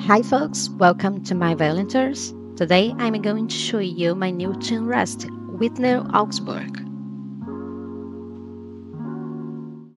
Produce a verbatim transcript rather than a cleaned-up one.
Hi folks, welcome to my Violintures. Today I'm going to show you my new Chinrest with no Augsburg.